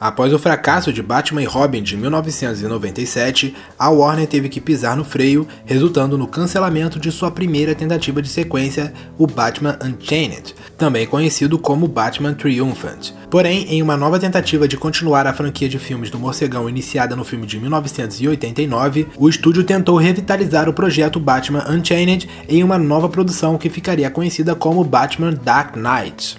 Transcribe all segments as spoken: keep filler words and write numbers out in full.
Após o fracasso de Batman e Robin de mil novecentos e noventa e sete, a Warner teve que pisar no freio, resultando no cancelamento de sua primeira tentativa de sequência, o Batman Unchained, também conhecido como Batman Triumphant. Porém, em uma nova tentativa de continuar a franquia de filmes do Morcegão iniciada no filme de mil novecentos e oitenta e nove, o estúdio tentou revitalizar o projeto Batman Unchained em uma nova produção que ficaria conhecida como Batman Dark Knight.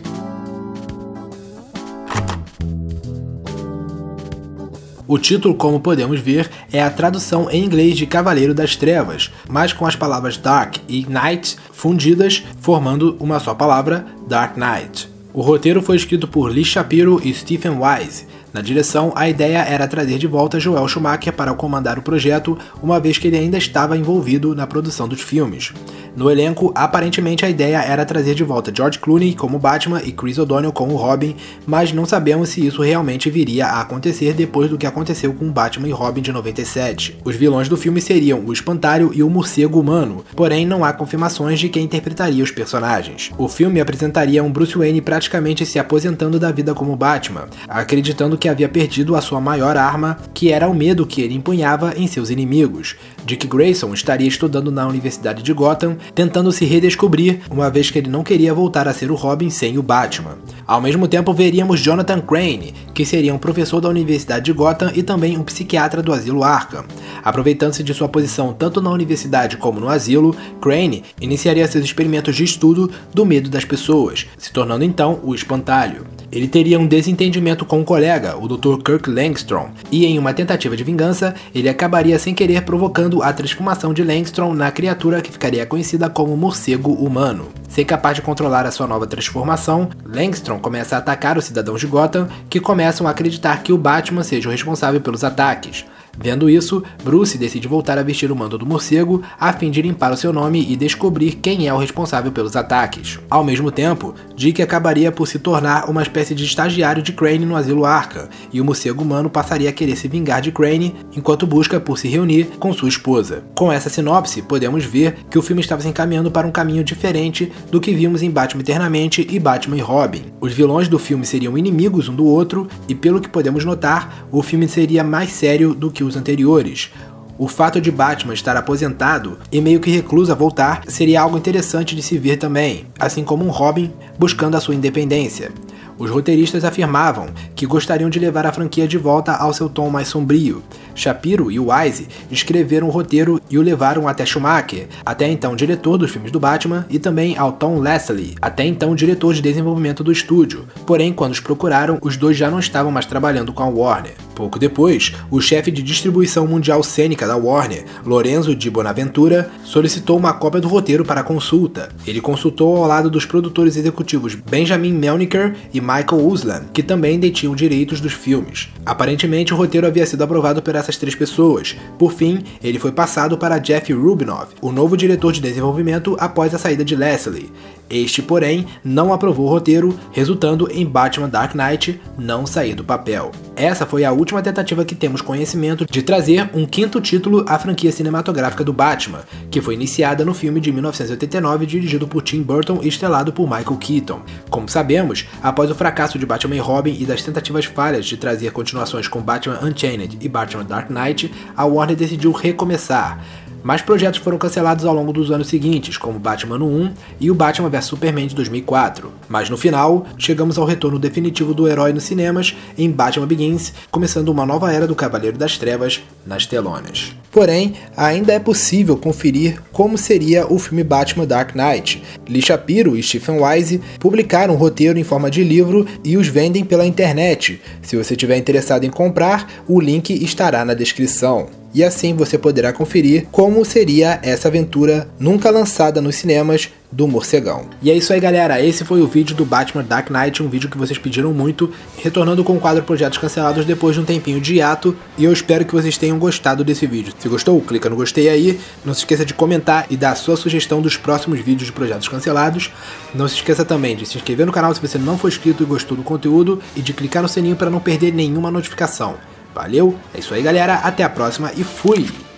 O título, como podemos ver, é a tradução em inglês de Cavaleiro das Trevas, mas com as palavras Dark e Knight fundidas, formando uma só palavra, Dark Knight. O roteiro foi escrito por Lee Shapiro e Stephen Wise. Na direção, a ideia era trazer de volta Joel Schumacher para comandar o projeto, uma vez que ele ainda estava envolvido na produção dos filmes. No elenco, aparentemente a ideia era trazer de volta George Clooney como Batman e Chris O'Donnell como Robin, mas não sabemos se isso realmente viria a acontecer depois do que aconteceu com Batman e Robin de noventa e sete. Os vilões do filme seriam o Espantalho e o Morcego Humano, porém não há confirmações de quem interpretaria os personagens. O filme apresentaria um Bruce Wayne praticamente se aposentando da vida como Batman, acreditando que havia perdido a sua maior arma, que era o medo que ele empunhava em seus inimigos. Dick Grayson estaria estudando na Universidade de Gotham, tentando se redescobrir, uma vez que ele não queria voltar a ser o Robin sem o Batman. Ao mesmo tempo, veríamos Jonathan Crane, que seria um professor da Universidade de Gotham e também um psiquiatra do Asilo Arkham. Aproveitando-se de sua posição tanto na universidade como no asilo, Crane iniciaria seus experimentos de estudo do medo das pessoas, se tornando então o Espantalho. Ele teria um desentendimento com um colega, o doutor Kirk Langstrom, e em uma tentativa de vingança, ele acabaria sem querer provocando a transformação de Langstrom na criatura que ficaria conhecida como Morcego Humano. Sem capaz de controlar a sua nova transformação, Langstrom começa a atacar os cidadãos de Gotham, que começam a acreditar que o Batman seja o responsável pelos ataques. Vendo isso, Bruce decide voltar a vestir o manto do morcego a fim de limpar o seu nome e descobrir quem é o responsável pelos ataques. Ao mesmo tempo, Dick acabaria por se tornar uma espécie de estagiário de Crane no Asilo Arkham, e o morcego humano passaria a querer se vingar de Crane enquanto busca por se reunir com sua esposa. Com essa sinopse, podemos ver que o filme estava se encaminhando para um caminho diferente do que vimos em Batman Eternamente e Batman e Robin. Os vilões do filme seriam inimigos um do outro, e pelo que podemos notar, o filme seria mais sério do que os anteriores. O fato de Batman estar aposentado e meio que recluso a voltar seria algo interessante de se ver também, assim como um Robin buscando a sua independência. Os roteiristas afirmavam que gostariam de levar a franquia de volta ao seu tom mais sombrio. Shapiro e Wise escreveram o roteiro e o levaram até Schumacher, até então diretor dos filmes do Batman, e também ao Tom Leslie, até então diretor de desenvolvimento do estúdio. Porém, quando os procuraram, os dois já não estavam mais trabalhando com a Warner. Pouco depois, o chefe de distribuição mundial cênica da Warner, Lorenzo Di Bonaventura, solicitou uma cópia do roteiro para consulta. Ele consultou ao lado dos produtores executivos Benjamin Melniker e Michael Uslan, que também detinham direitos dos filmes. Aparentemente, o roteiro havia sido aprovado por essas três pessoas. Por fim, ele foi passado para Jeff Rubinoff, o novo diretor de desenvolvimento após a saída de Leslie. Este, porém, não aprovou o roteiro, resultando em Batman Dark Knight não sair do papel. Essa foi a última tentativa que temos conhecimento de trazer um quinto título à franquia cinematográfica do Batman, que foi iniciada no filme de mil novecentos e oitenta e nove dirigido por Tim Burton e estrelado por Michael Keaton. Como sabemos, após o fracasso de Batman e Robin e das tentativas falhas de trazer continuações com Batman Unchained e Batman Dark Knight, a Warner decidiu recomeçar. Mais projetos foram cancelados ao longo dos anos seguintes, como Batman um e o Batman versus Superman de dois mil e quatro. Mas no final, chegamos ao retorno definitivo do herói nos cinemas em Batman Begins, começando uma nova era do Cavaleiro das Trevas nas telonas. Porém, ainda é possível conferir como seria o filme Batman Dark Knight. Lee Shapiro e Stephen Wise publicaram um roteiro em forma de livro e os vendem pela internet. Se você estiver interessado em comprar, o link estará na descrição. E assim você poderá conferir como seria essa aventura nunca lançada nos cinemas do Morcegão. E é isso aí, galera, esse foi o vídeo do Batman Dark Knight, um vídeo que vocês pediram muito, retornando com o quadro Projetos Cancelados depois de um tempinho de hiato, e eu espero que vocês tenham gostado desse vídeo. Se gostou, clica no gostei aí, não se esqueça de comentar e dar a sua sugestão dos próximos vídeos de Projetos Cancelados. Não se esqueça também de se inscrever no canal se você não for inscrito e gostou do conteúdo, e de clicar no sininho para não perder nenhuma notificação. Valeu, é isso aí, galera, até a próxima e fui!